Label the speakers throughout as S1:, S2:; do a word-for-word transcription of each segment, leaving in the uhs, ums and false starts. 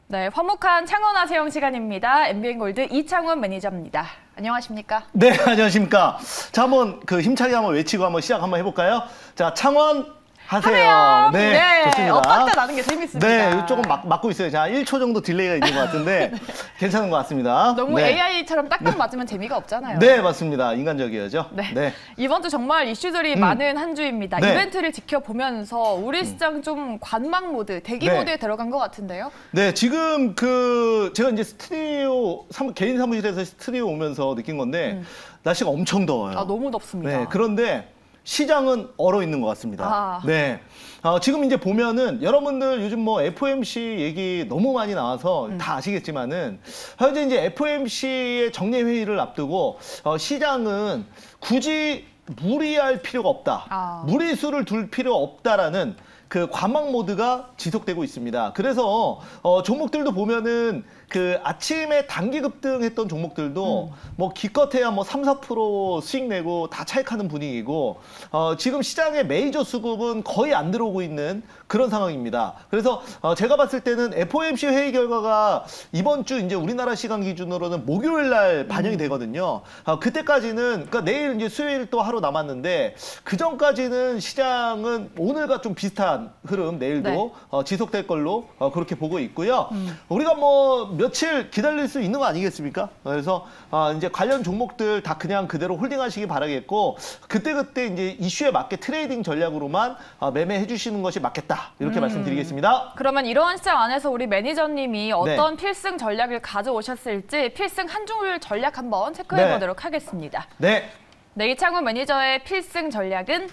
S1: 네, 화목한 창원 하세영 시간입니다. 엠비엔골드 이창원 매니저입니다. 안녕하십니까?
S2: 네, 안녕하십니까. 자, 한번 그 힘차게 한번 외치고 한번 시작 한번 해볼까요? 자, 창원 하세요.
S1: 네, 네,
S2: 좋습니다.
S1: 엇박자 나는 게 재밌습니다.
S2: 네, 조금 막, 막고 있어요. 자, 일 초 정도 딜레이가 있는 것 같은데 네. 괜찮은 것 같습니다.
S1: 너무
S2: 네.
S1: 에이아이처럼 딱딱 맞으면 재미가 없잖아요.
S2: 네, 맞습니다. 인간적이어야죠.
S1: 네.
S2: 네.
S1: 이번 주 정말 이슈들이
S2: 음.
S1: 많은 한 주입니다.
S2: 네.
S1: 이벤트를 지켜보면서 우리 시장 좀 관망 모드, 대기
S2: 네.
S1: 모드에 들어간 것 같은데요.
S2: 네, 지금 그 제가 이제 스튜디오 사무, 개인 사무실에서 스튜디오 오면서 느낀 건데 음. 날씨가 엄청 더워요.
S1: 아, 너무 덥습니다.
S2: 네, 그런데 시장은 얼어 있는 것 같습니다.
S1: 아.
S2: 네. 어, 지금 이제 보면은 여러분들 요즘 뭐 에프오엠씨 얘기 너무 많이 나와서 음. 다 아시겠지만은 현재 이제 에프오엠씨의 정례 회의를 앞두고 어, 시장은 굳이 무리할 필요가 없다. 아. 무리수를 둘 필요 없다라는 그 관망 모드가 지속되고 있습니다. 그래서 어, 종목들도 보면은 그 아침에 단기 급등했던 종목들도 음. 뭐 기껏해야 뭐 삼, 사 퍼센트 수익 내고 다 차익하는 분위기고 어, 지금 시장의 메이저 수급은 거의 안 들어오고 있는 그런 상황입니다. 그래서 어, 제가 봤을 때는 에프오엠씨 회의 결과가 이번 주 이제 우리나라 시간 기준으로는 목요일 날 반영이 음. 되거든요. 어, 그때까지는 그러니까 내일 이제 수요일 또 하루 남았는데 그 전까지는 시장은 오늘과 좀 비슷한 흐름 내일도 네. 어, 지속될 걸로 어, 그렇게 보고 있고요. 음. 우리가 뭐 며칠 기다릴 수 있는 거 아니겠습니까? 그래서 어, 이제 관련 종목들 다 그냥 그대로 홀딩하시기 바라겠고 그때그때 이제 이슈에 맞게 트레이딩 전략으로만 어, 매매해 주시는 것이 맞겠다. 이렇게 음. 말씀드리겠습니다.
S1: 그러면 이러한 시장 안에서 우리 매니저님이 어떤 네. 필승 전략을 가져오셨을지 필승 한 줄 전략 한번 체크해 네. 보도록 하겠습니다.
S2: 네.
S1: 네, 이창훈 매니저의 필승 전략은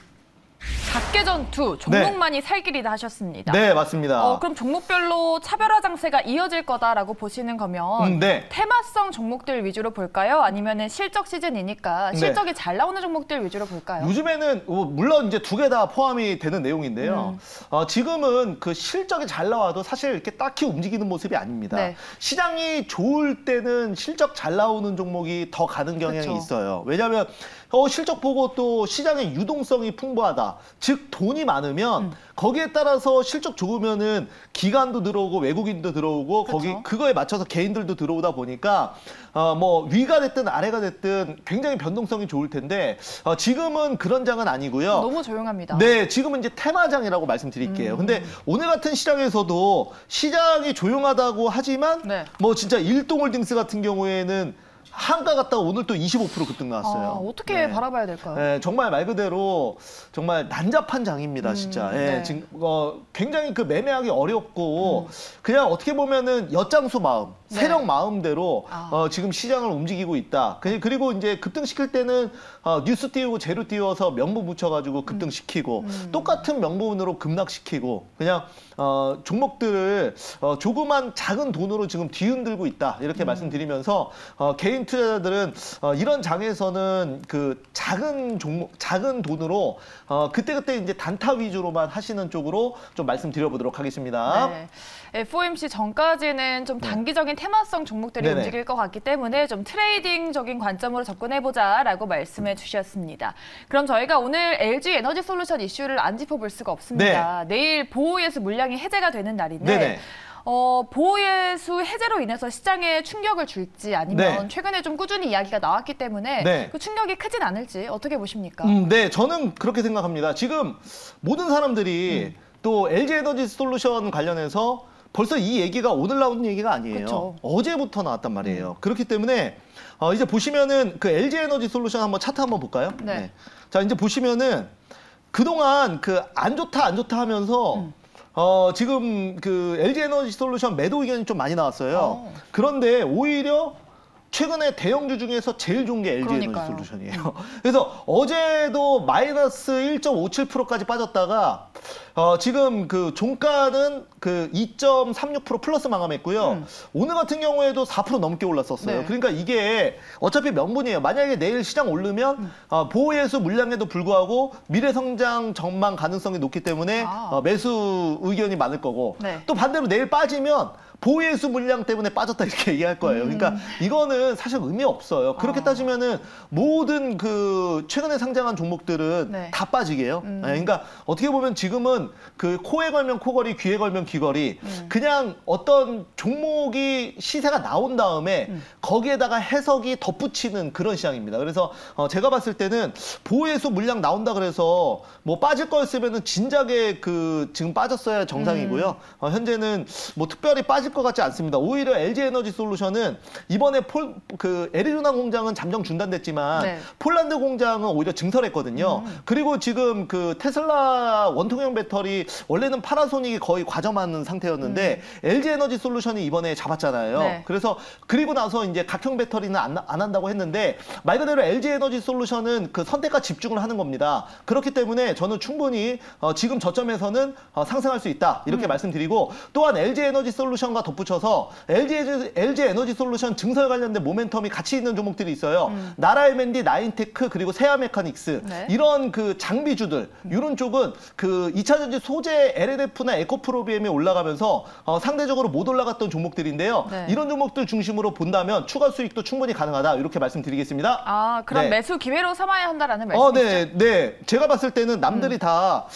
S1: 각계 전투, 종목만이 네. 살 길이다 하셨습니다.
S2: 네, 맞습니다.
S1: 어, 그럼 종목별로 차별화 장세가 이어질 거다라고 보시는 거면
S2: 음, 네.
S1: 테마성 종목들 위주로 볼까요? 아니면은 실적 시즌이니까 실적이 네. 잘 나오는 종목들 위주로 볼까요?
S2: 요즘에는 물론 이제 두 개 다 포함이 되는 내용인데요. 음. 어, 지금은 그 실적이 잘 나와도 사실 이렇게 딱히 움직이는 모습이 아닙니다. 네. 시장이 좋을 때는 실적 잘 나오는 종목이 더 가는 경향이 그쵸. 있어요. 왜냐하면 어, 실적 보고 또 시장의 유동성이 풍부하다. 즉 돈이 많으면 음. 거기에 따라서 실적 좋으면은 기관도 들어오고 외국인도 들어오고 그쵸? 거기 그거에 맞춰서 개인들도 들어오다 보니까 어, 뭐 위가 됐든 아래가 됐든 굉장히 변동성이 좋을 텐데 어, 지금은 그런 장은 아니고요.
S1: 너무 조용합니다.
S2: 네, 지금은 이제 테마장이라고 말씀드릴게요. 음. 근데 오늘 같은 시장에서도 시장이 조용하다고 하지만 네. 뭐 진짜 일동홀딩스 같은 경우에는 한가 갔다가 오늘 또 이십오 퍼센트 급등 나왔어요.
S1: 아, 어떻게 네. 바라봐야 될까요?
S2: 네, 정말 말 그대로 정말 난잡한 장입니다, 진짜. 음, 네. 네, 지금 어, 굉장히 그 매매하기 어렵고 음. 그냥 어떻게 보면은 엿장수 마음, 네. 세력 마음대로 아. 어, 지금 시장을 움직이고 있다. 그리고 이제 급등시킬 때는 어, 뉴스 띄우고 재료 띄워서 명분 붙여가지고 급등시키고 음. 음. 똑같은 명분으로 급락시키고 그냥 어, 종목들을 어, 조그만 작은 돈으로 지금 뒤흔들고 있다. 이렇게 음. 말씀드리면서 어, 개인 투자자들은 어, 이런 장에서는 그 작은 종목, 작은 돈으로 어, 그때그때 이제 단타 위주로만 하시는 쪽으로 좀 말씀드려보도록 하겠습니다.
S1: 네. 에프오엠씨 전까지는 좀 단기적인 테마성 종목들이 네네. 움직일 것 같기 때문에 좀 트레이딩적인 관점으로 접근해보자라고 말씀해 주셨습니다. 그럼 저희가 오늘 엘지 에너지솔루션 이슈를 안 짚어볼 수가 없습니다. 네. 내일 보호예수 물량이 해제가 되는 날인데 네네. 어, 보호예수 해제로 인해서 시장에 충격을 줄지 아니면 네. 최근에 좀 꾸준히 이야기가 나왔기 때문에 네. 그 충격이 크진 않을지 어떻게 보십니까?
S2: 음, 네, 저는 그렇게 생각합니다. 지금 모든 사람들이 음. 또 엘지 에너지솔루션 관련해서 벌써 이 얘기가 오늘 나오는 얘기가 아니에요. 그쵸. 어제부터 나왔단 말이에요. 음. 그렇기 때문에 어, 이제 보시면은 그 엘지 에너지솔루션 한번 차트 한번 볼까요? 네. 네. 자, 이제 보시면은 그동안 그 안 좋다 안 좋다 하면서 음. 어, 지금 그 엘지 에너지솔루션 매도 의견이 좀 많이 나왔어요. 어. 그런데 오히려 최근에 대형주 중에서 제일 좋은 게 엘지 에너지솔루션이에요. 그래서 어제도 마이너스 일 점 오칠 퍼센트까지 빠졌다가 어, 지금 그 종가는 그 이 점 삼육 퍼센트 플러스 마감했고요. 음. 오늘 같은 경우에도 사 퍼센트 넘게 올랐었어요. 네. 그러니까 이게 어차피 명분이에요. 만약에 내일 시장 오르면 음. 어, 보호예수 물량에도 불구하고 미래 성장 전망 가능성이 높기 때문에 아. 어, 매수 의견이 많을 거고 네. 또 반대로 내일 빠지면 보혜수 물량 때문에 빠졌다 이렇게 얘기할 거예요.
S1: 음.
S2: 그러니까 이거는 사실 의미 없어요. 그렇게
S1: 아.
S2: 따지면은 모든 그 최근에 상장한 종목들은
S1: 네.
S2: 다 빠지게요.
S1: 음.
S2: 네, 그러니까 어떻게 보면 지금은 그 코에 걸면 코걸이, 귀에 걸면 귀걸이,
S1: 음.
S2: 그냥 어떤 종목이 시세가 나온 다음에
S1: 음.
S2: 거기에다가 해석이 덧붙이는 그런 시장입니다. 그래서 어 제가 봤을 때는 보혜수 물량 나온다 그래서 뭐 빠질 거였으면은 진작에 그 지금 빠졌어야 정상이고요.
S1: 음.
S2: 어 현재는 뭐 특별히 빠질 것 같지 않습니다. 오히려 엘지에너지솔루션은 이번에 폴 그 애리조나 공장은 잠정 중단됐지만
S1: 네.
S2: 폴란드 공장은 오히려 증설했거든요.
S1: 음.
S2: 그리고 지금 그 테슬라 원통형 배터리 원래는 파나소닉이 거의 과점하는 상태였는데
S1: 음.
S2: 엘지에너지솔루션이 이번에 잡았잖아요.
S1: 네.
S2: 그래서 그리고 나서 이제 각형 배터리는 안, 안 한다고 했는데 말 그대로 엘지에너지솔루션은 그 선택과 집중을 하는 겁니다. 그렇기 때문에 저는 충분히 어, 지금 저점에서는 어, 상승할 수 있다 이렇게
S1: 음.
S2: 말씀드리고, 또한 엘지에너지솔루션과 덧붙여서 LG, 엘지에너지솔루션 증설 관련된 모멘텀이 같이 있는 종목들이 있어요.
S1: 음.
S2: 나라엠앤디, 나인테크, 그리고 세아메카닉스
S1: 네.
S2: 이런 그 장비주들 이런 쪽은 그 이차전지 소재 엘엘에프나 에코프로비엠이 올라가면서 어, 상대적으로 못 올라갔던 종목들인데요.
S1: 네.
S2: 이런 종목들 중심으로 본다면 추가 수익도 충분히 가능하다 이렇게 말씀드리겠습니다.
S1: 아, 그럼
S2: 네.
S1: 매수 기회로 삼아야 한다라는
S2: 어,
S1: 말씀이시죠?
S2: 네, 네. 제가 봤을 때는 남들이
S1: 음.
S2: 다,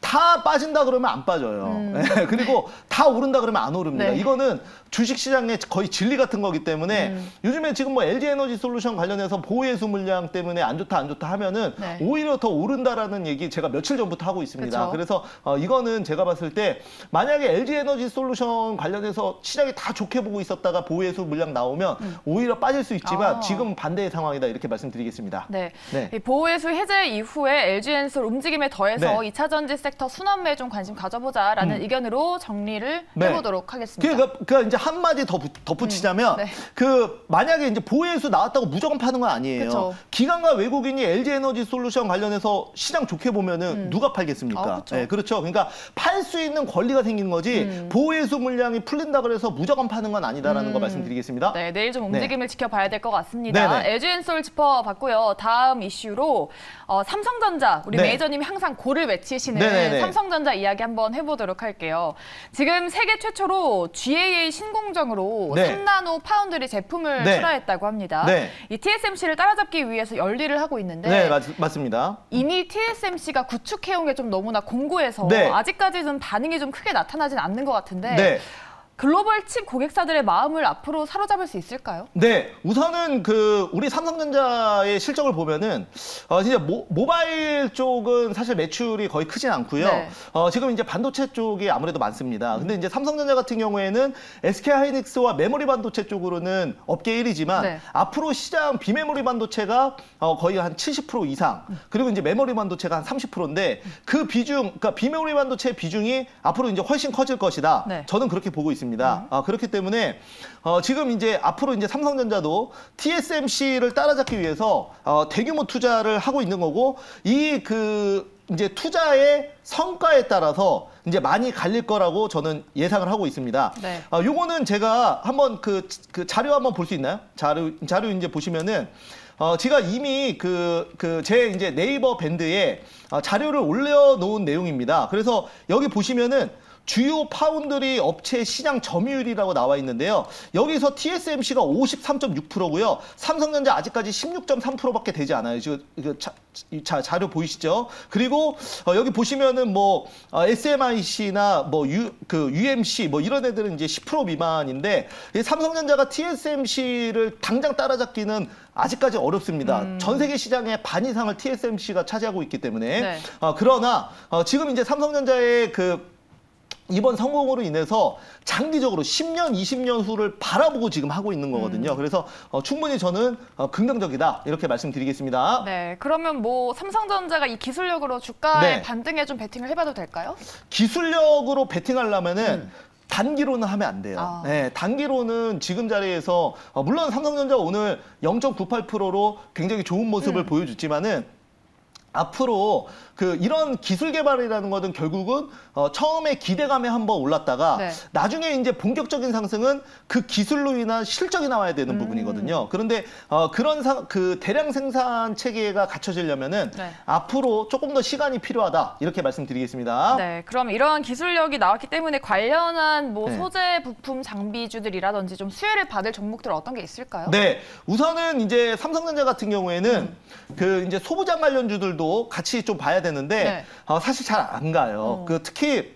S2: 다 빠진다 그러면 안 빠져요.
S1: 음.
S2: 네, 그리고 다 오른다 그러면 안 오릅니다.
S1: 네.
S2: 이거는 주식시장의 거의 진리 같은 거기 때문에
S1: 음.
S2: 요즘에 지금 뭐 엘지에너지솔루션 관련해서 보혜수 물량 때문에 안 좋다 안 좋다 하면은
S1: 네.
S2: 오히려 더 오른다라는 얘기 제가 며칠 전부터 하고 있습니다.
S1: 그쵸.
S2: 그래서 어, 이거는 제가 봤을 때 만약에 엘지에너지솔루션 관련해서 시장이 다 좋게 보고 있었다가 보혜수 물량 나오면
S1: 음.
S2: 오히려 빠질 수 있지만
S1: 아.
S2: 지금 반대의 상황이다 이렇게 말씀드리겠습니다.
S1: 네.
S2: 네.
S1: 이 보호회수 해제 이후에 엘지엔솔 움직임에 더해서
S2: 네.
S1: 이차전지 섹터 순환매에 좀 관심 가져보자라는
S2: 음.
S1: 의견으로 정리를
S2: 네.
S1: 해보도록 하겠습니다.
S2: 그러니까, 그러니까 이제 한마디 더 붙- 덧붙이자면
S1: 음, 네.
S2: 그 만약에 이제 보혜수 나왔다고 무조건 파는 건 아니에요.
S1: 그쵸.
S2: 기관과 외국인이 엘지에너지솔루션 관련해서 시장 좋게 보면은
S1: 음.
S2: 누가 팔겠습니까?
S1: 아, 그쵸.
S2: 네, 그렇죠. 그러니까 팔 수 있는 권리가 생기는 거지
S1: 음.
S2: 보혜수 물량이 풀린다 그래서 무조건 파는 건 아니다라는 거
S1: 음.
S2: 말씀드리겠습니다.
S1: 네, 내일 좀
S2: 네.
S1: 움직임을 지켜봐야 될 것 같습니다.
S2: 네네.
S1: 엘지엔솔 짚어봤고요. 다음 이슈로 어, 삼성전자, 우리
S2: 네.
S1: 메이저님이 항상 고를 외치시는
S2: 네네네.
S1: 삼성전자 이야기 한번 해보도록 할게요. 지금 세계 최초로 지에이에이 신공정으로
S2: 네.
S1: 삼 나노 파운드리 제품을
S2: 네.
S1: 출하했다고 합니다.
S2: 네.
S1: 이 티에스엠씨를 따라잡기 위해서 열일을 하고 있는데
S2: 네, 맞, 맞습니다.
S1: 이미 티에스엠씨가 구축해온 게 좀 너무나 공고해서
S2: 네.
S1: 아직까지는 반응이 좀 크게 나타나진 않는 것 같은데
S2: 네.
S1: 글로벌 칩 고객사들의 마음을 앞으로 사로잡을 수 있을까요?
S2: 네, 우선은 그 우리 삼성전자의 실적을 보면은 어 진짜 모, 모바일 쪽은 사실 매출이 거의 크진 않고요.
S1: 네.
S2: 어 지금 이제 반도체 쪽이 아무래도 많습니다. 근데 이제 삼성전자 같은 경우에는 에스케이하이닉스와 메모리 반도체 쪽으로는 업계 일 위지만
S1: 네.
S2: 앞으로 시장 비메모리 반도체가 어 거의 한 칠십 퍼센트 이상, 그리고 이제 메모리 반도체가 한 삼십 퍼센트인데 그 비중, 그러니까 비메모리 반도체 비중이 앞으로 이제 훨씬 커질 것이다.
S1: 네.
S2: 저는 그렇게 보고 있습니다. 아, 그렇기 때문에 어, 지금 이제 앞으로 이제 삼성전자도 티에스엠씨를 따라잡기 위해서 어, 대규모 투자를 하고 있는 거고, 이 그 이제 투자의 성과에 따라서 이제 많이 갈릴 거라고 저는 예상을 하고 있습니다.
S1: 네.
S2: 어, 요거는 제가 한번 그, 그 자료 한번 볼 수 있나요? 자료 자료 이제 보시면은. 어, 제가 이미 그, 그, 제 이제 네이버 밴드에 어, 자료를 올려놓은 내용입니다. 그래서 여기 보시면은 주요 파운드리 업체 시장 점유율이라고 나와 있는데요. 여기서 티에스엠씨가 오십삼 점 육 퍼센트고요. 삼성전자 아직까지 십육 점 삼 퍼센트밖에 되지 않아요. 지금 이거 자, 자, 자료 보이시죠? 그리고 어, 여기 보시면은 뭐 어, 에스엠아이씨나 뭐 유, 그 유엠씨 뭐 이런 애들은 이제 십 퍼센트 미만인데 이 삼성전자가 티에스엠씨를 당장 따라잡기는 아직까지 어렵습니다.
S1: 음.
S2: 전 세계 시장의 반 이상을 티에스엠씨가 차지하고 있기 때문에.
S1: 네.
S2: 어, 그러나 어, 지금 이제 삼성전자의 그 이번 성공으로 인해서 장기적으로 십 년, 이십 년 후를 바라보고 지금 하고 있는 거거든요.
S1: 음.
S2: 그래서 어, 충분히 저는 어, 긍정적이다 이렇게 말씀드리겠습니다.
S1: 네, 그러면 뭐 삼성전자가 이 기술력으로 주가의
S2: 네.
S1: 반등에 좀 베팅을 해봐도 될까요?
S2: 기술력으로 베팅하려면은
S1: 음.
S2: 단기로는 하면 안 돼요.
S1: 아.
S2: 네, 단기로는 지금 자리에서 어, 물론 삼성전자 오늘 영 점 구팔 퍼센트로 굉장히 좋은 모습을
S1: 음.
S2: 보여줬지만은 앞으로 그 이런 기술 개발이라는 것은 결국은 어 처음에 기대감에 한번 올랐다가
S1: 네.
S2: 나중에 이제 본격적인 상승은 그 기술로 인한 실적이 나와야 되는
S1: 음.
S2: 부분이거든요. 그런데 어 그런 사, 그 대량 생산 체계가 갖춰지려면은
S1: 네.
S2: 앞으로 조금 더 시간이 필요하다 이렇게 말씀드리겠습니다.
S1: 네, 그럼 이러한 기술력이 나왔기 때문에 관련한 뭐
S2: 네.
S1: 소재 부품 장비주들이라든지 좀 수혜를 받을 종목들 어떤 게 있을까요?
S2: 네, 우선은 이제 삼성전자 같은 경우에는
S1: 음.
S2: 그 이제 소부장 관련주들도 같이 좀 봐야 되는데
S1: 네.
S2: 어, 사실 잘 안 가요.
S1: 어.
S2: 그 특히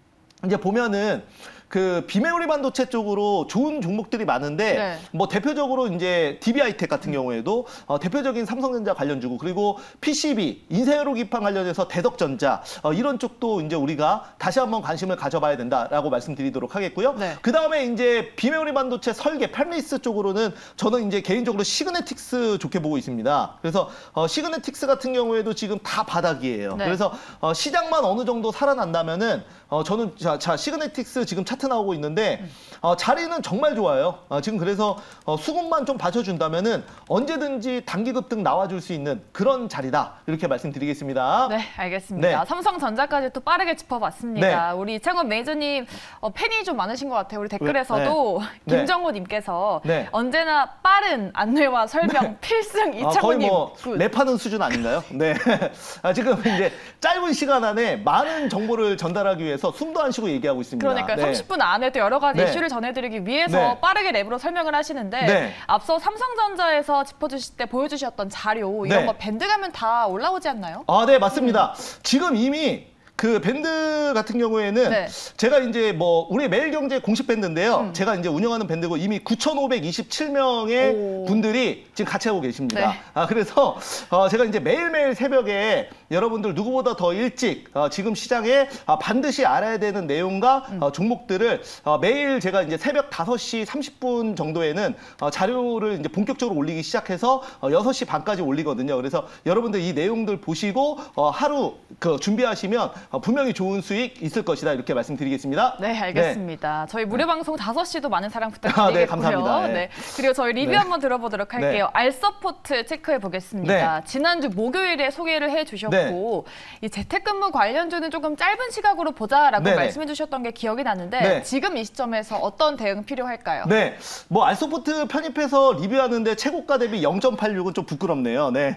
S2: 이제 보면은 그 비메모리 반도체 쪽으로 좋은 종목들이 많은데
S1: 네.
S2: 뭐 대표적으로 이제 디비아이텍 같은 경우에도 어, 대표적인 삼성전자 관련주고 그리고 피씨비 인쇄회로 기판 관련해서 대덕전자 어, 이런 쪽도 이제 우리가 다시 한번 관심을 가져봐야 된다라고 말씀드리도록 하겠고요.
S1: 네.
S2: 그 다음에 이제 비메모리 반도체 설계 펠리스 쪽으로는 저는 이제 개인적으로 시그네틱스 좋게 보고 있습니다. 그래서 어, 시그네틱스 같은 경우에도 지금 다 바닥이에요.
S1: 네.
S2: 그래서 어, 시장만 어느 정도 살아난다면은 어, 저는 자, 자 시그네틱스 지금 차트 나오고 있는데 어, 자리는 정말 좋아요. 어, 지금 그래서 어, 수급만 좀 받쳐준다면은 언제든지 단기 급등 나와줄 수 있는 그런 자리다 이렇게 말씀드리겠습니다.
S1: 네, 알겠습니다.
S2: 네.
S1: 삼성전자까지 또 빠르게 짚어봤습니다.
S2: 네.
S1: 우리 이창원 매니저님 어, 팬이 좀 많으신 것 같아요. 우리 댓글에서도
S2: 네.
S1: 김정호님께서
S2: 네.
S1: 언제나 빠른 안내와 설명 필승
S2: 아, 거의
S1: 이창원님.
S2: 뭐
S1: 굿.
S2: 랩하는 수준 아닌가요? 네. 아, 지금 이제 짧은 시간 안에 많은 정보를 전달하기 위해서 숨도 안 쉬고 얘기하고 있습니다.
S1: 그러니까
S2: 네.
S1: 삼십 분 안에 또 여러 가지
S2: 네.
S1: 이슈를 전해드리기 위해서
S2: 네.
S1: 빠르게 랩으로 설명을 하시는데
S2: 네.
S1: 앞서 삼성전자에서 짚어주실 때 보여주셨던 자료 이런
S2: 네.
S1: 거 밴드 가면 다 올라오지 않나요?
S2: 아, 네, 맞습니다. 지금 이미 그 밴드 같은 경우에는
S1: 네.
S2: 제가 이제 뭐 우리 매일경제 공식 밴드인데요.
S1: 음.
S2: 제가 이제 운영하는 밴드고 이미 구천오백이십칠 명의
S1: 오.
S2: 분들이 지금 같이 하고 계십니다.
S1: 네.
S2: 아, 그래서 어, 제가 이제 매일매일 새벽에 여러분들 누구보다 더 일찍 어, 지금 시장에 아, 반드시 알아야 되는 내용과
S1: 음.
S2: 어, 종목들을 어, 매일 제가 이제 새벽 다섯 시 삼십 분 정도에는 어, 자료를 이제 본격적으로 올리기 시작해서 어, 여섯 시 반까지 올리거든요. 그래서 여러분들 이 내용들 보시고 어, 하루 그 준비하시면 어, 분명히 좋은 수익 있을 것이다 이렇게 말씀드리겠습니다.
S1: 네, 알겠습니다. 저희 무료 방송 다섯 시도 많은 사랑 부탁드리겠고요.
S2: 아, 네, 감사합니다. 네.
S1: 네. 그리고 저희 리뷰
S2: 네.
S1: 한번 들어보도록 할게요.
S2: 네.
S1: 알서포트 체크해 보겠습니다.
S2: 네.
S1: 지난주 목요일에 소개를 해주셨고 이 재택근무 관련주는 조금 짧은 시각으로 보자라고
S2: 네네.
S1: 말씀해 주셨던 게 기억이 나는데
S2: 네.
S1: 지금 이 시점에서 어떤 대응 필요할까요?
S2: 네, 뭐 알소포트 편입해서 리뷰하는데 최고가 대비 영 점 팔육은 좀 부끄럽네요. 네,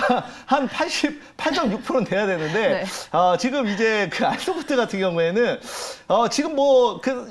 S2: 한 팔십팔 점 육 퍼센트는 돼야 되는데
S1: 네.
S2: 어, 지금 이제 그 알소포트 같은 경우에는 어, 지금 뭐 그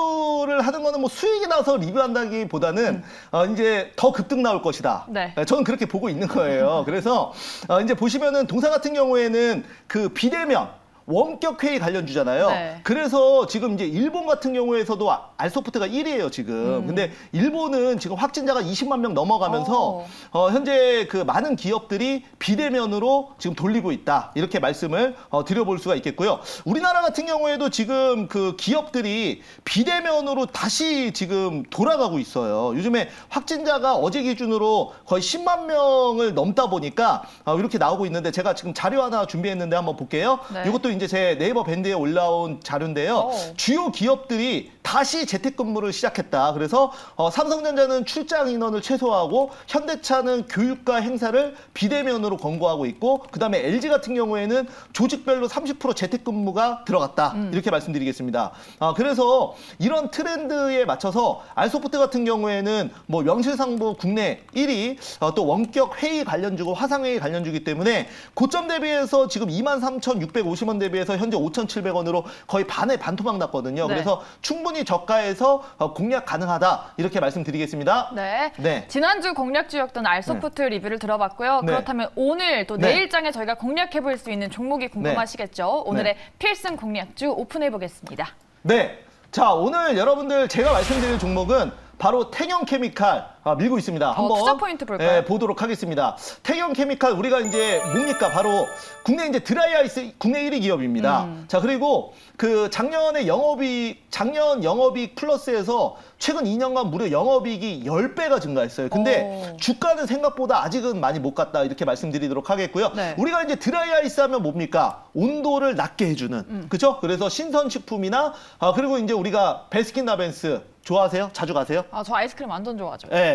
S2: 리뷰를 하는 거는 뭐 수익이 나서 리뷰한다기보다는 음. 어, 이제 더 급등 나올 것이다.
S1: 네.
S2: 저는 그렇게 보고 있는 거예요. 그래서 어, 이제 보시면은 동사 같은 경우에는 그 비대면 원격 회의 관련주잖아요.
S1: 네.
S2: 그래서 지금 이제 일본 같은 경우에서도 알소프트가 일 위예요, 지금.
S1: 음.
S2: 근데 일본은 지금 확진자가 이십만 명 넘어가면서
S1: 오.
S2: 어, 현재 그 많은 기업들이 비대면으로 지금 돌리고 있다. 이렇게 말씀을 어, 드려볼 수가 있겠고요. 우리나라 같은 경우에도 지금 그 기업들이 비대면으로 다시 지금 돌아가고 있어요. 요즘에 확진자가 어제 기준으로 거의 십만 명을 넘다 보니까 어, 이렇게 나오고 있는데 제가 지금 자료 하나 준비했는데 한번 볼게요.
S1: 네.
S2: 이것도 이제 제 네이버 밴드에 올라온 자료인데요.
S1: 오.
S2: 주요 기업들이 다시 재택근무를 시작했다. 그래서 어, 삼성전자는 출장 인원을 최소화하고 현대차는 교육과 행사를 비대면으로 권고하고 있고 그다음에 엘지 같은 경우에는 조직별로 삼십 퍼센트 재택근무가 들어갔다.
S1: 음.
S2: 이렇게 말씀드리겠습니다. 아, 그래서 이런 트렌드에 맞춰서 알소프트 같은 경우에는 뭐 명실상부 국내 일 위 어, 또 원격 회의 관련주고 화상회의 관련주기 때문에 고점 대비해서 지금 이만 삼천육백오십 원 대비해서 현재 오천칠백 원으로 거의 반에 반토막 났거든요.
S1: 네.
S2: 그래서 충분히 저가에서 어, 공략 가능하다 이렇게 말씀드리겠습니다.
S1: 네.
S2: 네.
S1: 지난주 공략주였던 알소프트 리뷰를 들어봤고요.
S2: 네.
S1: 그렇다면 오늘 또
S2: 네.
S1: 내일장에 저희가 공략해 볼 수 있는 종목이 궁금하시겠죠? 오늘의 필승 공략주 오픈해 보겠습니다.
S2: 네. 자, 오늘 여러분들 제가 말씀드릴 종목은 바로 태경케미칼 아, 밀고 있습니다. 한번
S1: 투자 포인트 볼까요?
S2: 예, 보도록 하겠습니다. 태경케미칼 우리가 이제 뭡니까? 바로 국내 이제 드라이아이스 국내 일 위 기업입니다.
S1: 음.
S2: 자, 그리고 그 작년에 영업이익 작년 영업이익 플러스에서 최근 이 년간 무려 영업이익이 십 배가 증가했어요. 근데
S1: 오.
S2: 주가는 생각보다 아직은 많이 못 갔다 이렇게 말씀드리도록 하겠고요.
S1: 네.
S2: 우리가 이제 드라이아이스 하면 뭡니까? 온도를 낮게 해주는
S1: 음.
S2: 그죠? 그래서 신선식품이나 아, 그리고 이제 우리가 베스킨라빈스 좋아하세요? 자주 가세요?
S1: 아, 저 아이스크림 완전 좋아하죠.
S2: 예,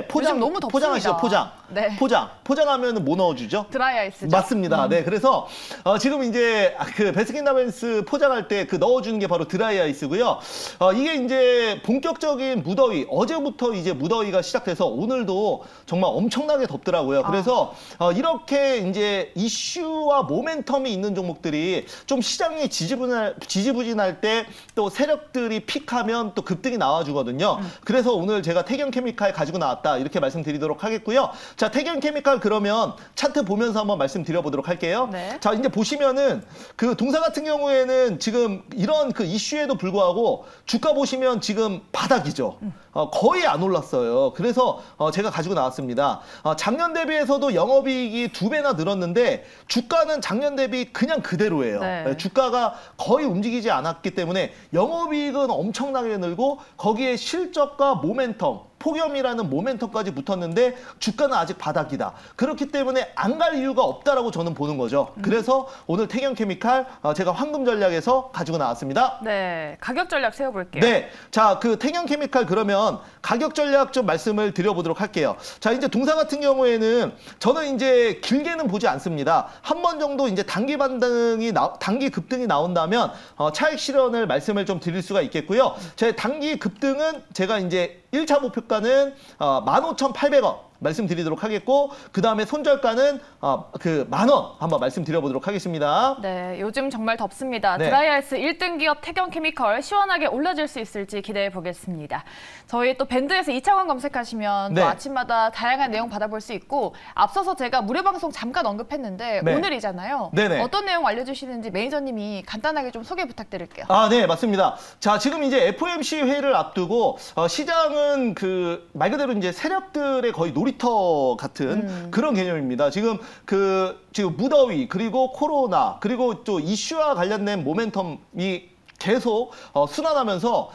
S2: 네, 포장
S1: 너무 덥습니다.
S2: 포장하시죠, 포장.
S1: 네.
S2: 포장. 포장하면 뭐 넣어주죠?
S1: 드라이 아이스죠.
S2: 맞습니다. 음. 네, 그래서 어, 지금 이제 그 베스킨라빈스 포장할 때 그 넣어주는 게 바로 드라이 아이스고요. 어, 이게 이제 본격적인 무더위, 어제부터 이제 무더위가 시작돼서 오늘도 정말 엄청나게 덥더라고요. 그래서 아. 어, 이렇게 이제 이슈와 모멘텀이 있는 종목들이 좀 시장이 지지부진할, 지지부진할 때 또 세력들이 픽하면 또 급등이 나와주거든요. 음. 그래서 오늘 제가 태경케미칼 가지고 나왔다 이렇게 말씀드리도록 하겠고요. 자, 태경케미칼 그러면 차트 보면서 한번 말씀드려보도록 할게요. 네. 자, 이제 보시면은 그 동사 같은 경우에는 지금 이런 그 이슈에도 불구하고 주가 보시면 지금 바닥이죠. 음. 어, 거의 안 올랐어요. 그래서 어, 제가 가지고 나왔습니다. 어, 작년 대비해서도 영업이익이 두 배나 늘었는데 주가는 작년 대비 그냥 그대로예요. 네. 네, 주가가 거의 움직이지 않았기 때문에 영업이익은 엄청나게 늘고 거기에 실적과 모멘텀, 폭염이라는 모멘텀까지 붙었는데 주가는 아직 바닥이다. 그렇기 때문에 안 갈 이유가 없다라고 저는 보는 거죠. 음. 그래서 오늘 태경케미칼 어, 제가 황금 전략에서 가지고 나왔습니다.
S1: 네, 가격 전략 세워볼게요.
S2: 네, 자, 그 태경케미칼 그러면 가격 전략 좀 말씀을 드려보도록 할게요. 자, 이제 동사 같은 경우에는 저는 이제 길게는 보지 않습니다. 한 번 정도 이제 단기 반등이 나, 단기 급등이 나온다면 어, 차익 실현을 말씀을 좀 드릴 수가 있겠고요. 제 단기 급등은 제가 이제 일 차 목표가는 어, 만 오천팔백 원 말씀드리도록 하겠고 그 다음에 손절가는 어, 그 만 원 한번 말씀드려보도록 하겠습니다.
S1: 네, 요즘 정말 덥습니다.
S2: 네.
S1: 드라이아이스 일 등 기업 태경케미칼 시원하게 올라질 수 있을지 기대해 보겠습니다. 저희 또 밴드에서 이차원 검색하시면
S2: 네.
S1: 또 아침마다 다양한 내용 받아볼 수 있고 앞서서 제가 무료 방송 잠깐 언급했는데
S2: 네.
S1: 오늘이잖아요.
S2: 네네.
S1: 어떤 내용 알려주시는지 매니저님이 간단하게 좀 소개 부탁드릴게요.
S2: 아, 네, 맞습니다. 자, 지금 이제 에프오엠씨 회의를 앞두고 어, 시장은 그 말 그대로 이제 세력들의 거의 놀이터 같은 음. 그런 개념입니다. 지금 그 지금 무더위 그리고 코로나 그리고 또 이슈와 관련된 모멘텀이 계속 어, 순환하면서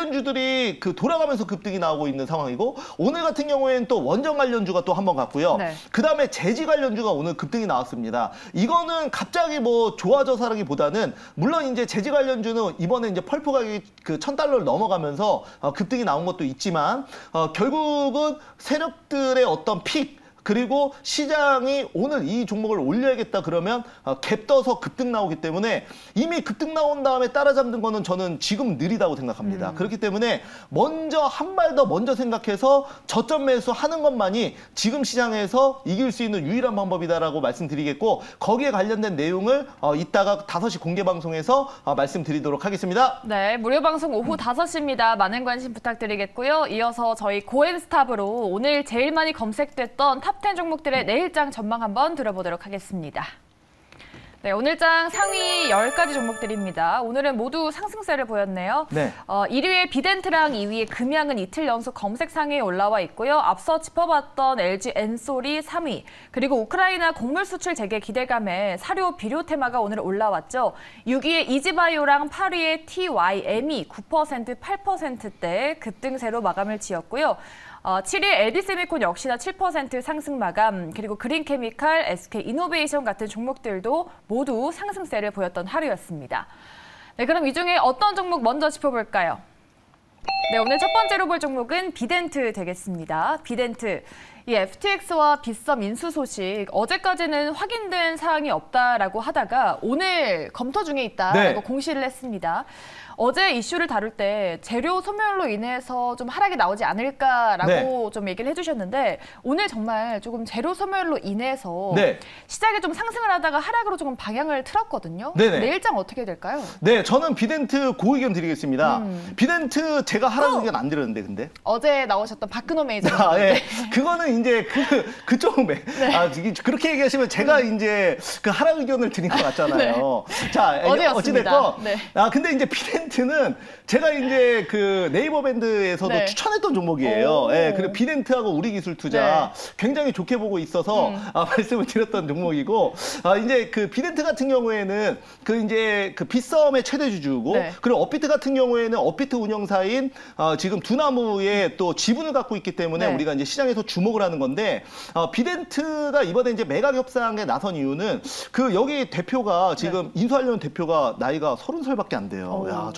S2: 관련주들이 그 돌아가면서 급등이 나오고 있는 상황이고 오늘 같은 경우에는 또 원전 관련주가 또 한 번 갔고요. 네. 그 다음에 재지 관련주가 오늘 급등이 나왔습니다. 이거는 갑자기 뭐 좋아져서라기보다는 물론 이제 재지 관련주는 이번에 이제 펄프 가격이 그 천 달러를 넘어가면서 어, 급등이 나온 것도 있지만 어, 결국은 세력들의 어떤 픽 그리고 시장이 오늘 이 종목을 올려야겠다 그러면 어, 갭 떠서 급등 나오기 때문에 이미 급등 나온 다음에 따라잡는 거는 저는 지금 느리다고 생각합니다. 음. 그렇기 때문에 먼저 한 발 더 먼저 생각해서 저점 매수하는 것만이 지금 시장에서 이길 수 있는 유일한 방법이다라고 말씀드리겠고 거기에 관련된 내용을 어, 이따가 다섯 시 공개 방송에서 어, 말씀드리도록 하겠습니다.
S1: 네, 무료 방송 오후 음. 다섯 시입니다. 많은 관심 부탁드리겠고요. 이어서 저희 고엔스탑으로 오늘 제일 많이 검색됐던 탑 텐 종목들의 내일장 전망 한번 들어보도록 하겠습니다. 네, 오늘장 상위 열 가지 종목들입니다. 오늘은 모두 상승세를 보였네요. 네. 어, 일 위에 비덴트랑 이 위에 금양은 이틀 연속 검색 상위에 올라와 있고요. 앞서 짚어봤던 엘지 엔솔이 삼 위, 그리고 우크라이나 곡물 수출 재개 기대감에 사료, 비료 테마가 오늘 올라왔죠. 육 위에 이지바이오랑 팔 위에 티와이엠이 구 퍼센트, 팔 퍼센트대 급등세로 마감을 지었고요. 어, 칠 위 엘비세미콘 역시나 칠 퍼센트 상승 마감, 그리고 그린케미칼, 에스케이이노베이션 같은 종목들도 모두 상승세를 보였던 하루였습니다. 네, 그럼 이 중에 어떤 종목 먼저 짚어볼까요? 네, 오늘 첫 번째로 볼 종목은 비덴트 되겠습니다. 비덴트. 이 에프티엑스와 빗썸 인수 소식, 어제까지는 확인된 사항이 없다라고 하다가 오늘 검토 중에 있다라고 네. 공시를 했습니다. 어제 이슈를 다룰 때 재료 소멸로 인해서 좀 하락이 나오지 않을까라고 네. 좀 얘기를 해주셨는데 오늘 정말 조금 재료 소멸로 인해서 네. 시장이 좀 상승을 하다가 하락으로 조금 방향을 틀었거든요. 네네. 내일장 어떻게 될까요?
S2: 네, 저는 비덴트 고의견 드리겠습니다. 음. 비덴트 제가 하락 의견 안 드렸는데 근데
S1: 어제 나오셨던 박근호 매니저.
S2: 아, 예. 그거는 이제 그 그쪽 매. 네. 아, 그렇게 얘기하시면 제가 음. 이제 그 하락 의견을 드린 것 같잖아요. 네. 자, 어찌됐건. 네. 아, 근데 이제 비덴트 비덴트는 제가 이제 그 네이버 밴드에서도 네. 추천했던 종목이에요. 예, 그리고 비덴트하고 우리기술투자 네. 굉장히 좋게 보고 있어서 음. 아, 말씀을 드렸던 종목이고, 아, 이제 그 비덴트 같은 경우에는 그 이제 그 빗썸의 최대 주주고, 네. 그리고 업비트 같은 경우에는 업비트 운영사인 어, 지금 두나무의 또 지분을 갖고 있기 때문에 네. 우리가 이제 시장에서 주목을 하는 건데, 어, 비덴트가 이번에 이제 매각 협상에 나선 이유는 그 여기 대표가 지금 네. 인수하려는 대표가 나이가 서른 살밖에 안 돼요. 오. 야,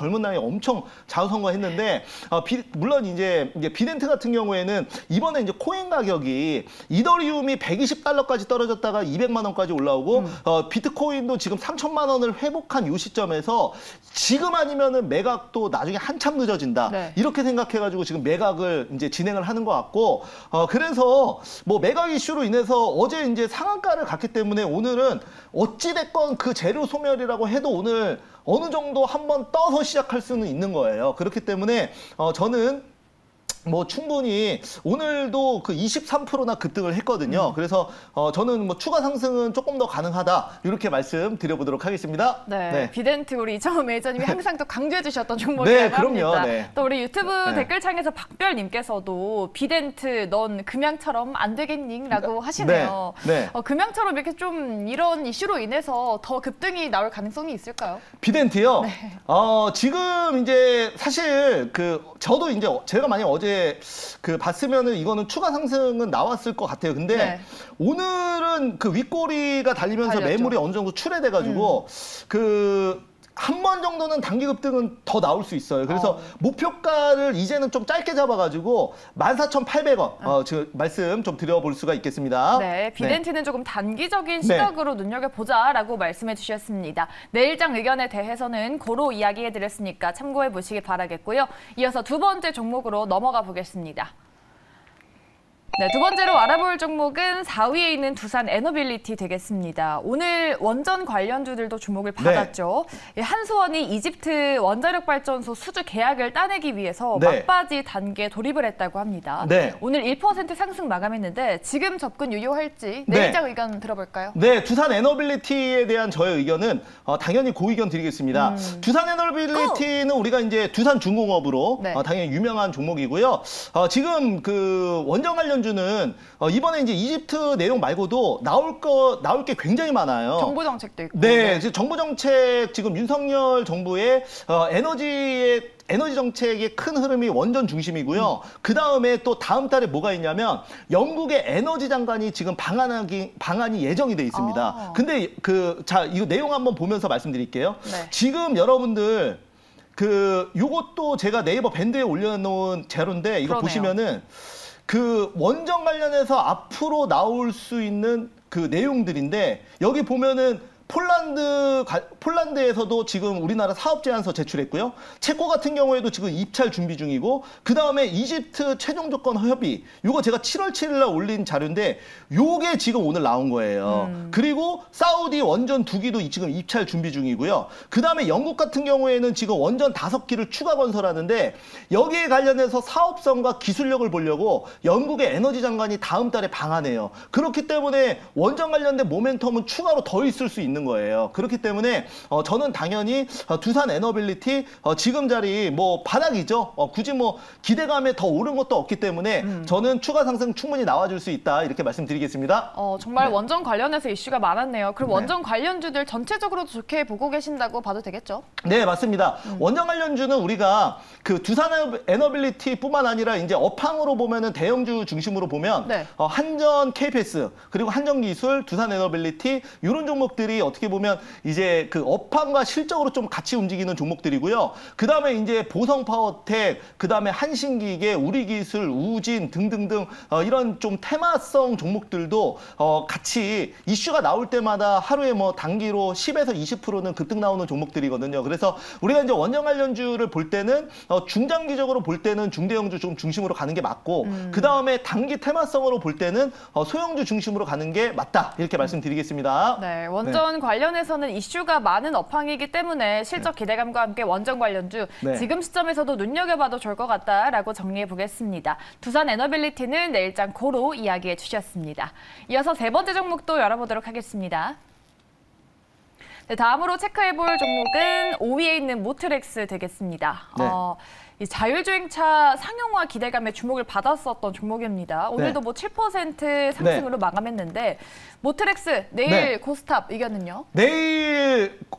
S2: 젊은 나이에 엄청 좌우선거했는데 어, 비, 물론 이제, 이제 비덴트 같은 경우에는 이번에 이제 코인 가격이 이더리움이 백이십 달러까지 떨어졌다가 이백만 원까지 올라오고 음. 어, 비트코인도 지금 삼천만 원을 회복한 요 시점에서 지금 아니면은 매각도 나중에 한참 늦어진다. 네. 이렇게 생각해가지고 지금 매각을 이제 진행을 하는 것 같고 어, 그래서 뭐 매각 이슈로 인해서 어제 이제 상한가를 갔기 때문에 오늘은 어찌됐건 그 재료 소멸이라고 해도 오늘 어느 정도 한번 떠서 시작할 수는 있는 거예요. 그렇기 때문에 어, 저는 뭐 충분히 오늘도 그 이십삼 퍼센트나 급등을 했거든요. 음. 그래서 어 저는 뭐 추가 상승은 조금 더 가능하다 이렇게 말씀드려보도록 하겠습니다.
S1: 네, 네. 비덴트 우리 이정우 매니저님이 항상 또 강조해 주셨던 종목이라고
S2: 네, 그럼요.
S1: 합니다.
S2: 네.
S1: 또 우리 유튜브
S2: 네.
S1: 댓글창에서 박별님께서도 비덴트 넌 금양처럼 안 되겠니? 라고 하시네요.
S2: 네. 네.
S1: 어, 금양처럼 이렇게 좀 이런 이슈로 인해서 더 급등이 나올 가능성이 있을까요?
S2: 비덴트요?
S1: 네.
S2: 어, 지금 이제 사실 그 저도 이제 제가 만약 어제 그 봤으면은 이거는 추가 상승은 나왔을 것 같아요. 근데 네. 오늘은 그 윗꼬리가 달리면서 달렸죠. 매물이 어느 정도 출회돼가지고 음. 그 한 번 정도는 단기 급등은 더 나올 수 있어요. 그래서 어. 목표가를 이제는 좀 짧게 잡아가지고 만 사천팔백 원 어. 어, 지금 말씀 좀 드려볼 수가 있겠습니다.
S1: 네, 비덴트는 네. 조금 단기적인 시각으로 네. 눈여겨보자라고 말씀해 주셨습니다. 내일장 의견에 대해서는 고로 이야기해드렸으니까 참고해 보시기 바라겠고요. 이어서 두 번째 종목으로 넘어가 보겠습니다. 네, 두 번째로 알아볼 종목은 사 위에 있는 두산 에너빌리티 되겠습니다. 오늘 원전 관련주들도 주목을 받았죠. 네. 한수원이 이집트 원자력 발전소 수주 계약을 따내기 위해서 네. 막바지 단계에 돌입을 했다고 합니다. 네. 오늘 일 퍼센트 상승 마감했는데 지금 접근 유효할지 내일장 네. 의견 들어볼까요?
S2: 네, 두산 에너빌리티에 대한 저의 의견은 어, 당연히 고 의견 드리겠습니다. 음. 두산 에너빌리티는 고! 우리가 이제 두산중공업으로 네. 어, 당연히 유명한 종목이고요. 어, 지금 그 원전 관련 주는 어, 이번에 이제 이집트 내용 말고도 나올 거 나올 게 굉장히 많아요.
S1: 정부 정책도 있고.
S2: 네, 네. 정부 정책 지금 윤석열 정부의 어, 에너지의 에너지 정책의 큰 흐름이 원전 중심이고요. 음. 그 다음에 또 다음 달에 뭐가 있냐면 영국의 에너지 장관이 지금 방한하기, 방한이 예정이 돼 있습니다. 아. 근데 그, 자, 이거 내용 한번 보면서 말씀드릴게요. 네. 지금 여러분들 그 요것도 제가 네이버 밴드에 올려놓은 자료인데 이거 그러네요. 보시면은 그 원전 관련해서 앞으로 나올 수 있는 그 내용들인데 여기 보면은 폴란드, 폴란드에서도 지금 우리나라 사업 제안서 제출했고요. 체코 같은 경우에도 지금 입찰 준비 중이고 그 다음에 이집트 최종 조건 협의 요거 제가 칠월 칠일 날 올린 자료인데 요게 지금 오늘 나온 거예요. 음. 그리고 사우디 원전 두 기도 지금 입찰 준비 중이고요. 그 다음에 영국 같은 경우에는 지금 원전 다섯 기를 추가 건설하는데 여기에 관련해서 사업성과 기술력을 보려고 영국의 에너지 장관이 다음 달에 방한해요. 그렇기 때문에 원전 관련된 모멘텀은 추가로 더 있을 수 있는 거예요. 그렇기 때문에 어, 저는 당연히 어, 두산 에너빌리티 어, 지금 자리 뭐 바닥이죠. 어, 굳이 뭐 기대감에 더 오른 것도 없기 때문에 음. 저는 추가 상승 충분히 나와줄 수 있다 이렇게 말씀드리겠습니다.
S1: 어, 정말 네. 원전 관련해서 이슈가 많았네요. 그럼 네. 원전 관련주들 전체적으로 좋게 보고 계신다고 봐도 되겠죠?
S2: 네, 맞습니다. 음. 원전 관련주는 우리가 그 두산 에너빌리티뿐만 아니라 이제 업황으로 보면은 대형주 중심으로 보면 네. 어, 한전 케이피에스 그리고 한전기술, 두산 에너빌리티 이런 종목들이 어떻게 보면 이제 그 업황과 실적으로 좀 같이 움직이는 종목들이고요. 그 다음에 이제 보성파워텍, 그 다음에 한신기계, 우리기술, 우진 등등등 어, 이런 좀 테마성 종목들도 어, 같이 이슈가 나올 때마다 하루에 뭐 단기로 십에서 이십 퍼센트는 급등 나오는 종목들이거든요. 그래서 우리가 이제 원전 관련주를 볼 때는 어, 중장기적으로 볼 때는 중대형주 좀 중심으로 가는 게 맞고 음. 그 다음에 단기 테마성으로 볼 때는 어, 소형주 중심으로 가는 게 맞다 이렇게 말씀드리겠습니다.
S1: 네, 원전 네. 관련해서는 이슈가 많은 업황이기 때문에 실적 기대감과 함께 원전 관련주 네. 지금 시점에서도 눈여겨봐도 좋을 것 같다라고 정리해 보겠습니다. 두산 에너빌리티는 내일장 고로 이야기해 주셨습니다. 이어서 세 번째 종목도 열어보도록 하겠습니다. 네, 다음으로 체크해볼 종목은 오 위에 있는 모트렉스 되겠습니다. 네. 어, 이 자율주행차 상용화 기대감에 주목을 받았었던 종목입니다. 오늘도 네. 뭐 칠 퍼센트 상승으로 네. 마감했는데 모트렉스 내일 네. 고스탑 의견은요?
S2: 내일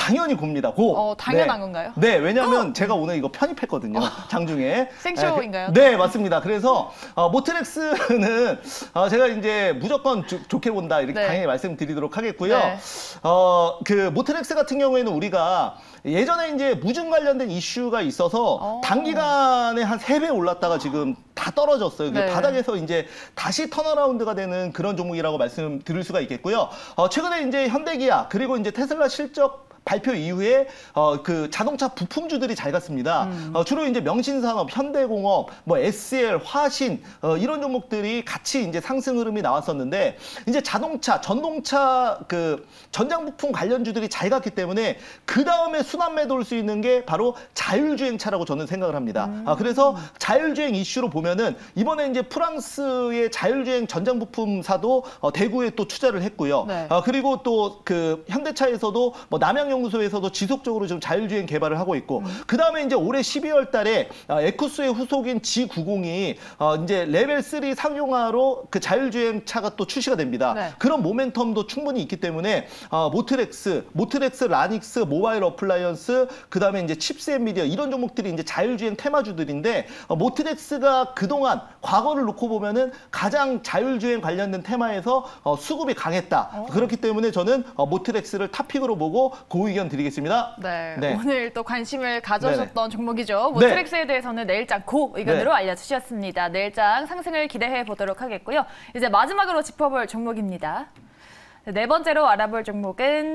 S2: 당연히 고입니다. 고.
S1: 어, 당연한
S2: 네.
S1: 건가요?
S2: 네, 왜냐하면 제가 오늘 이거 편입했거든요. 장중에.
S1: 생쇼인가요?
S2: 네, 맞습니다. 그래서 어, 모트렉스는 어, 제가 이제 무조건 조, 좋게 본다 이렇게
S1: 네.
S2: 당연히 말씀드리도록 하겠고요.
S1: 네.
S2: 어, 그 모트렉스 같은 경우에는 우리가 예전에 이제 무중 관련된 이슈가 있어서
S1: 오.
S2: 단기간에 한 세 배 올랐다가 지금 다 떨어졌어요.
S1: 네.
S2: 바닥에서 이제 다시 턴어라운드가 되는 그런 종목이라고 말씀드릴 수가 있겠고요. 어, 최근에 이제 현대기아 그리고 이제 테슬라 실적 발표 이후에 어, 그 자동차 부품주들이 잘 갔습니다.
S1: 음.
S2: 어, 주로 이제 명신산업, 현대공업, 뭐 에스엘, 화신 어, 이런 종목들이 같이 이제 상승 흐름이 나왔었는데 이제 자동차, 전동차 그 전장 부품 관련주들이 잘 갔기 때문에 그 다음에 순환 매도올 수 있는 게 바로 자율주행차라고 저는 생각을 합니다.
S1: 음.
S2: 아, 그래서 자율주행 이슈로 보면은 이번에 이제 프랑스의 자율주행 전장 부품사도 어, 대구에 또 투자를 했고요.
S1: 네.
S2: 어, 그리고 또 그 현대차에서도 뭐 남양 연구소에서도 지속적으로 지금 자율주행 개발을 하고 있고, 음. 그 다음에 이제 올해 십이월 달에 어, 에쿠스의 후속인 지 구십이 어, 이제 레벨 쓰리 상용화로 그 자율주행 차가 또 출시가 됩니다.
S1: 네.
S2: 그런 모멘텀도 충분히 있기 때문에 어, 모트렉스, 모트렉스, 라닉스, 모바일 어플라이언스, 그 다음에 이제 칩스 엔비디아 이런 종목들이 이제 자율주행 테마주들인데 어, 모트렉스가 그동안 과거를 놓고 보면은 가장 자율주행 관련된 테마에서 어, 수급이 강했다.
S1: 오.
S2: 그렇기 때문에 저는 어, 모트렉스를 탑픽으로 보고 고 의견 드리겠습니다.
S1: 네,
S2: 네.
S1: 오늘 또 관심을 가져주셨던
S2: 네네.
S1: 종목이죠. 모트렉스에 대해서는 내일장 고 의견으로
S2: 네.
S1: 알려주셨습니다. 내일장 상승을 기대해 보도록 하겠고요. 이제 마지막으로 짚어볼 종목입니다. 네 번째로 알아볼 종목은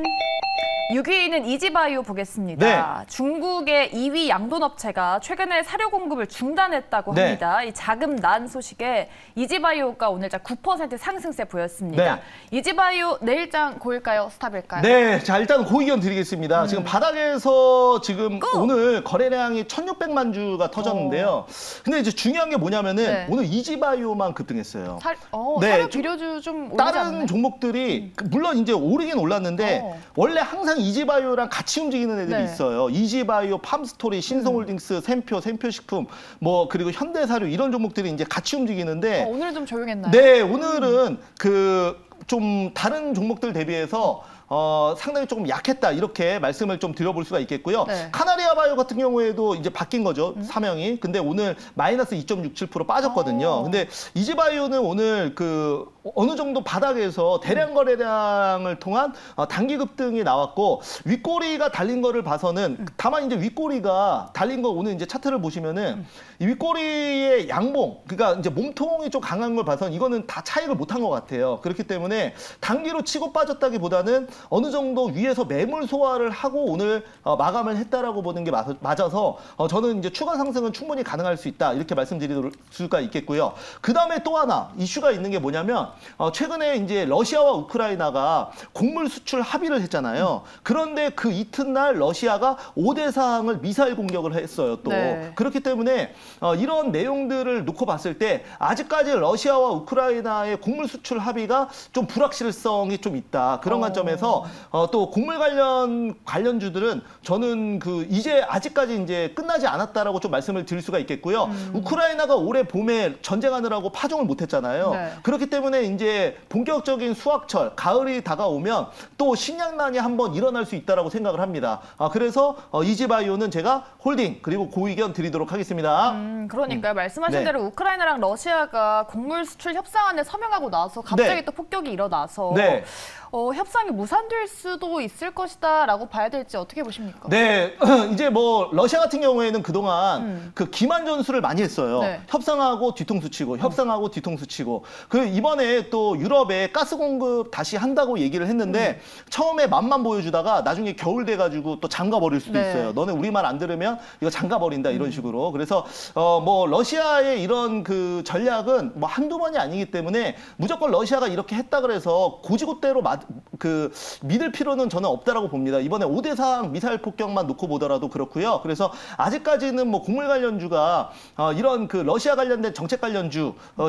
S1: 육 위에 있는 이지바이오 보겠습니다.
S2: 네.
S1: 중국의 이 위 양돈업체가 최근에 사료 공급을 중단했다고
S2: 네.
S1: 합니다. 이 자금 난 소식에 이지바이오가 오늘장 구 퍼센트 상승세 보였습니다.
S2: 네.
S1: 이지바이오 내일장 고일까요? 스탑일까요?
S2: 네, 자 일단 고 의견 드리겠습니다.
S1: 음.
S2: 지금 바닥에서 지금
S1: 고!
S2: 오늘 거래량이 천육백만 주가 터졌는데요.
S1: 어.
S2: 근데 이제 중요한 게 뭐냐면은
S1: 네.
S2: 오늘 이지바이오만 급등했어요.
S1: 사, 어,
S2: 네,
S1: 사료
S2: 좀-
S1: 비료주 좀 오르지
S2: 다른
S1: 않나요?
S2: 종목들이 그 물론 이제 오르긴 올랐는데
S1: 어.
S2: 원래 항상 이지바이오랑 같이 움직이는 애들이
S1: 네.
S2: 있어요. 이지바이오, 팜스토리, 신성홀딩스, 샘표, 샘표식품, 뭐 그리고 현대사료 이런 종목들이 이제 같이 움직이는데
S1: 어, 오늘은 좀 조용했나요?
S2: 네, 오늘은 그 좀 다른 종목들 대비해서 어, 상당히 조금 약했다 이렇게 말씀을 좀 드려볼 수가 있겠고요.
S1: 네.
S2: 카나리아 바이오 같은 경우에도 이제 바뀐 거죠. 음. 사명이. 근데 오늘 마이너스 이 점 육칠 퍼센트 빠졌거든요.
S1: 어.
S2: 근데 이지바이오는 오늘 그 어느 정도 바닥에서 대량 거래량을 통한 어, 단기 급등이 나왔고 윗꼬리가 달린 거를 봐서는
S1: 음.
S2: 다만 이제 윗꼬리가 달린 거 오늘 이제 차트를 보시면은 음. 이 윗꼬리의 양봉, 그러니까 이제 몸통이 좀 강한 걸 봐서는 이거는 다 차익을 못한 것 같아요. 그렇기 때문에 단기로 치고 빠졌다기보다는 어느 정도 위에서 매물 소화를 하고 오늘 어, 마감을 했다라고 보는 게 맞, 맞아서 어, 저는 이제 추가 상승은 충분히 가능할 수 있다 이렇게 말씀드릴 수가 있겠고요. 그 다음에 또 하나 이슈가 있는 게 뭐냐면 어, 최근에 이제 러시아와 우크라이나가 곡물 수출 합의를 했잖아요. 그런데 그 이튿날 러시아가 오 대 사항을 미사일 공격을 했어요. 또
S1: 네.
S2: 그렇기 때문에 어, 이런 내용들을 놓고 봤을 때 아직까지 러시아와 우크라이나의 곡물 수출 합의가 좀 불확실성이 좀 있다. 그런
S1: 어.
S2: 관점에서 어, 또 곡물 관련 관련주들은 저는 그 이제 아직까지 이제 끝나지 않았다라고 좀 말씀을 드릴 수가 있겠고요.
S1: 음.
S2: 우크라이나가 올해 봄에 전쟁하느라고 파종을 못했잖아요.
S1: 네.
S2: 그렇기 때문에 이제 본격적인 수확철, 가을이 다가오면 또 식량난이 한번 일어날 수 있다라고 생각을 합니다. 아, 그래서 어, 이지바이오는 제가 홀딩 그리고 고의견 드리도록 하겠습니다.
S1: 음, 그러니까요.
S2: 음.
S1: 말씀하신
S2: 네.
S1: 대로 우크라이나랑 러시아가 곡물 수출 협상안에 서명하고 나서 갑자기
S2: 네.
S1: 또 폭격이 일어나서
S2: 네.
S1: 어, 협상이 무산될 수도 있을 것이다라고 봐야 될지 어떻게 보십니까?
S2: 네, 이제 뭐 러시아 같은 경우에는 그동안
S1: 음.
S2: 그 기만 전술을 많이 했어요.
S1: 네.
S2: 협상하고 뒤통수 치고, 협상하고 뒤통수 치고. 그 이번에 또 유럽에 가스 공급 다시 한다고 얘기를 했는데
S1: 음.
S2: 처음에 맛만 보여주다가 나중에 겨울 돼가지고 또 잠가 버릴 수도
S1: 네.
S2: 있어요. 너네 우리 말 안 들으면 이거 잠가 버린다 이런 식으로. 그래서 어 뭐 러시아의 이런 그 전략은 뭐 한두 번이 아니기 때문에 무조건 러시아가 이렇게 했다 그래서 고지고대로 마, 그 믿을 필요는 저는 없다라고 봅니다. 이번에 오 대 사항 미사일 폭격만 놓고 보더라도 그렇고요. 그래서 아직까지는 뭐 곡물 관련주가 어, 이런 그 러시아 관련된 정책 관련주, 어,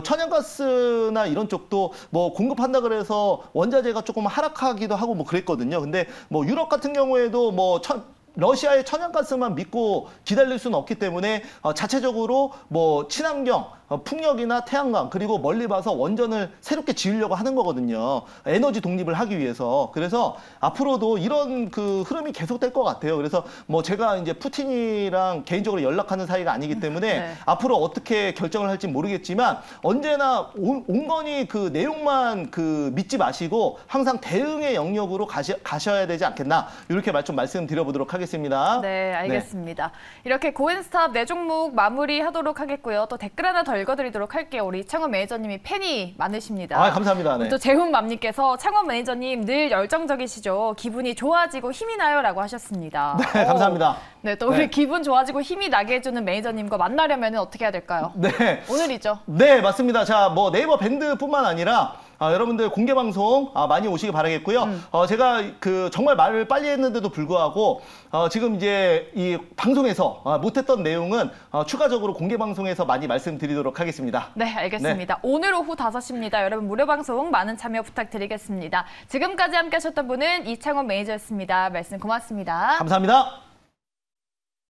S2: 천연가스나 이런 쪽도 뭐 공급한다 그래서 원자재가 조금 하락하기도 하고 뭐 그랬거든요. 근데 뭐 유럽 같은 경우에도 뭐 천, 러시아의 천연가스만 믿고 기다릴 수는 없기 때문에 어, 자체적으로 뭐 친환경 어, 풍력이나 태양광 그리고 멀리 봐서 원전을 새롭게 지으려고 하는 거거든요. 에너지 독립을 하기 위해서. 그래서 앞으로도 이런 그 흐름이 계속될 것 같아요. 그래서 뭐 제가 이제 푸틴이랑 개인적으로 연락하는 사이가 아니기 때문에
S1: 네.
S2: 앞으로 어떻게 결정을 할지 모르겠지만 언제나 온, 온건히 그 내용만 그 믿지 마시고 항상 대응의 영역으로 가시, 가셔야 되지 않겠나 이렇게 말 좀 말씀드려보도록 하겠습니다.
S1: 네, 알겠습니다. 네. 이렇게 고엔스탑 네 종목 마무리하도록 하겠고요. 또 댓글 하나 더 읽어드리도록 할게요. 우리 이창원 매니저님이 팬이 많으십니다.
S2: 아, 감사합니다. 네.
S1: 또 재훈맘님께서 창원 매니저님 늘 열정적이시죠. 기분이 좋아지고 힘이 나요라고 하셨습니다.
S2: 네,
S1: 오.
S2: 감사합니다.
S1: 네, 또 우리
S2: 네.
S1: 기분 좋아지고 힘이 나게 해주는 매니저님과 만나려면 어떻게 해야 될까요?
S2: 네.
S1: 오늘이죠.
S2: 네, 맞습니다. 자, 뭐 네이버 밴드뿐만 아니라 아, 여러분들 공개 방송 아, 많이 오시기 바라겠고요.
S1: 음.
S2: 어, 제가 그 정말 말을 빨리 했는데도 불구하고 어, 지금 이제 이 방송에서 어, 못했던 내용은 어, 추가적으로 공개 방송에서 많이 말씀드리도록 하겠습니다.
S1: 네, 알겠습니다. 네. 오늘 오후 다섯 시입니다. 여러분 무료 방송 많은 참여 부탁드리겠습니다. 지금까지 함께 하셨던 분은 이창원 매니저였습니다. 말씀 고맙습니다.
S2: 감사합니다.